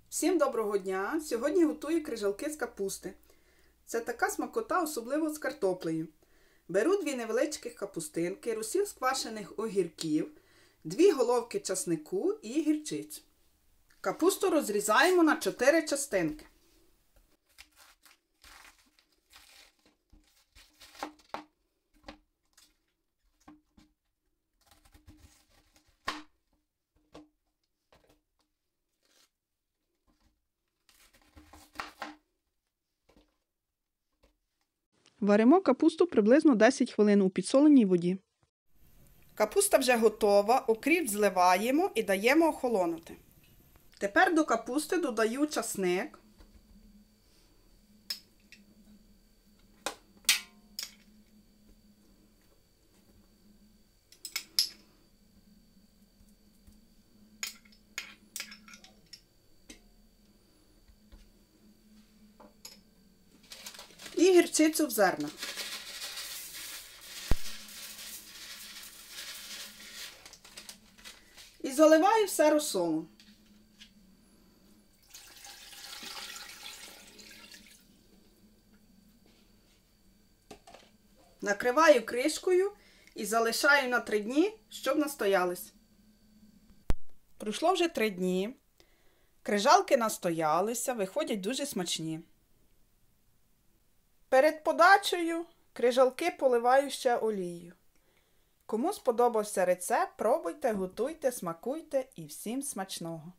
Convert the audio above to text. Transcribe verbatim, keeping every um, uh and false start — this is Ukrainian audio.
Всім доброго дня! Сьогодні готую крижалки з капусти. Це така смакота, особливо з картоплею. Беру дві невеличких капустинки, розсіл з квашених огірків, дві головки часнику і гірчицю. Капусту розрізаємо на чотири частинки. Варимо капусту приблизно десять хвилин у підсоленій воді. Капуста вже готова, окріп зливаємо і даємо охолонути. Тепер до капусти додаю часник. І гірчицю в зернах. І заливаю все розсолом. Накриваю кришкою і залишаю на три дні, щоб настоялись. Пройшло вже три дні. Крижалки настоялися, виходять дуже смачні. Перед подачею крижалки поливаю ще олією. Кому сподобався рецепт, пробуйте, готуйте, смакуйте і всім смачного!